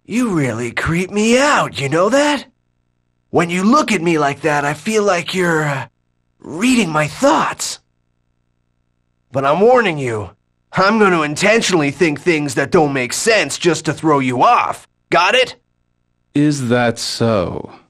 You really creep me out, you know that? When you look at me like that, I feel like you're, reading my thoughts. But I'm warning you, I'm going to intentionally think things that don't make sense just to throw you off. Got it? Is that so?